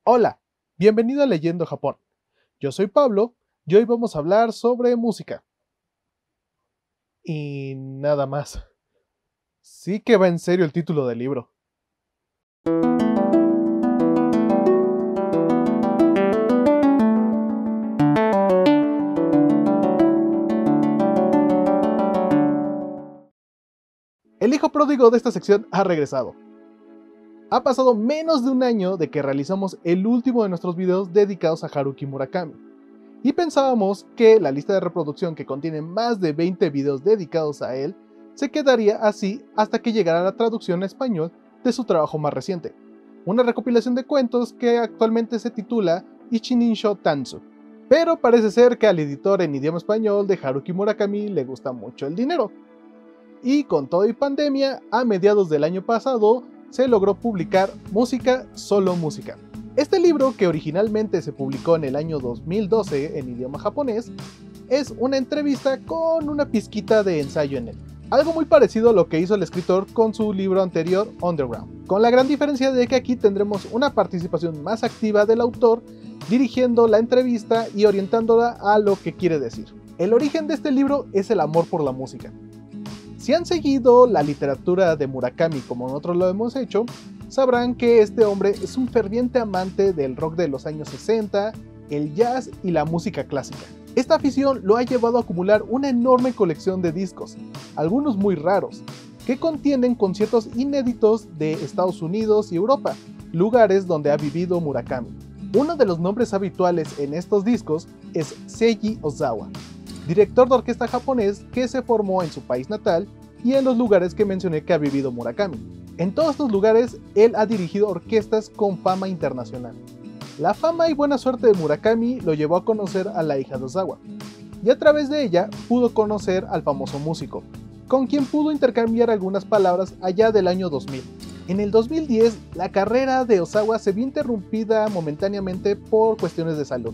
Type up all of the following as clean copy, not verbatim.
Hola, bienvenido a Leyendo Japón. Yo soy Pablo y hoy vamos a hablar sobre música. Y nada más. Sí que va en serio el título del libro. El hijo pródigo de esta sección ha regresado. Ha pasado menos de un año de que realizamos el último de nuestros videos dedicados a Haruki Murakami. Y pensábamos que la lista de reproducción que contiene más de 20 videos dedicados a él se quedaría así hasta que llegara la traducción a español de su trabajo más reciente, una recopilación de cuentos que actualmente se titula Ichininsho Tanzu. Pero parece ser que al editor en idioma español de Haruki Murakami le gusta mucho el dinero. Y con todo y pandemia, a mediados del año pasado se logró publicar Música, Solo Música. Este libro, que originalmente se publicó en el año 2012 en idioma japonés, es una entrevista con una pizquita de ensayo en él. Algo muy parecido a lo que hizo el escritor con su libro anterior, Underground, con la gran diferencia de que aquí tendremos una participación más activa del autor, dirigiendo la entrevista y orientándola a lo que quiere decir. El origen de este libro es el amor por la música. Si han seguido la literatura de Murakami como nosotros lo hemos hecho, sabrán que este hombre es un ferviente amante del rock de los años 60, el jazz y la música clásica. Esta afición lo ha llevado a acumular una enorme colección de discos, algunos muy raros, que contienen conciertos inéditos de Estados Unidos y Europa, lugares donde ha vivido Murakami. Uno de los nombres habituales en estos discos es Seiji Ozawa, director de orquesta japonés que se formó en su país natal y en los lugares que mencioné que ha vivido Murakami. En todos estos lugares, él ha dirigido orquestas con fama internacional. La fama y buena suerte de Murakami lo llevó a conocer a la hija de Ozawa, y a través de ella pudo conocer al famoso músico, con quien pudo intercambiar algunas palabras allá del año 2000. En el 2010, la carrera de Ozawa se vio interrumpida momentáneamente por cuestiones de salud,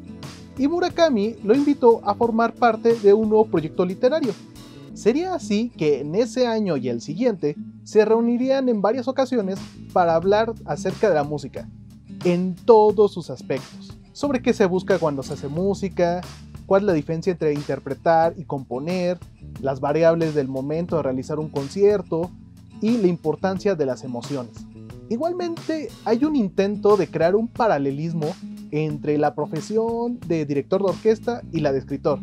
y Murakami lo invitó a formar parte de un nuevo proyecto literario. Sería así que en ese año y el siguiente se reunirían en varias ocasiones para hablar acerca de la música, en todos sus aspectos, sobre qué se busca cuando se hace música, cuál es la diferencia entre interpretar y componer, las variables del momento de realizar un concierto y la importancia de las emociones. Igualmente, hay un intento de crear un paralelismo entre la profesión de director de orquesta y la de escritor,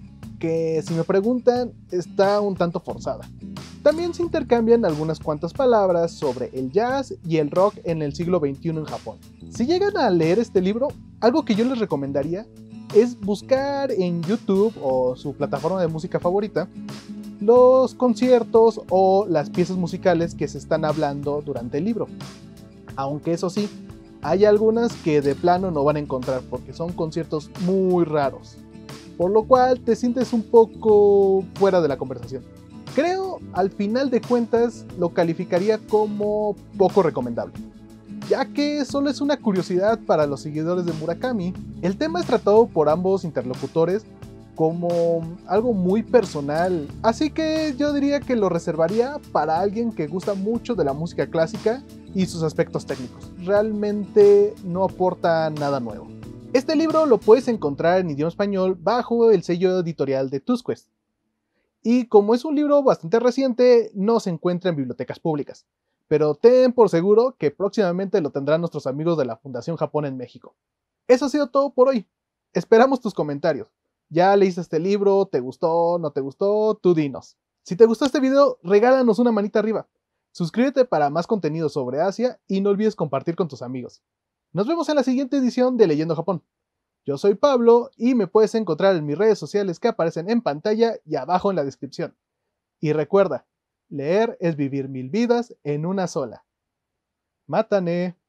que si me preguntan está un tanto forzada. También se intercambian algunas cuantas palabras sobre el jazz y el rock en el siglo XXI en Japón. Si llegan a leer este libro, algo que yo les recomendaría es buscar en YouTube o su plataforma de música favorita los conciertos o las piezas musicales que se están hablando durante el libro. Aunque eso sí, hay algunas que de plano no van a encontrar porque son conciertos muy raros, por lo cual te sientes un poco fuera de la conversación. Creo, al final de cuentas, lo calificaría como poco recomendable, ya que solo es una curiosidad para los seguidores de Murakami. El tema es tratado por ambos interlocutores como algo muy personal, así que yo diría que lo reservaría para alguien que gusta mucho de la música clásica y sus aspectos técnicos. Realmente no aporta nada nuevo. Este libro lo puedes encontrar en idioma español bajo el sello editorial de Tusquets. Y como es un libro bastante reciente, no se encuentra en bibliotecas públicas. Pero ten por seguro que próximamente lo tendrán nuestros amigos de la Fundación Japón en México. Eso ha sido todo por hoy. Esperamos tus comentarios. ¿Ya leíste este libro? ¿Te gustó? ¿No te gustó? Tú dinos. Si te gustó este video, regálanos una manita arriba. Suscríbete para más contenido sobre Asia y no olvides compartir con tus amigos. Nos vemos en la siguiente edición de Leyendo Japón. Yo soy Pablo y me puedes encontrar en mis redes sociales que aparecen en pantalla y abajo en la descripción. Y recuerda, leer es vivir 1000 vidas en una sola. ¡Mátane!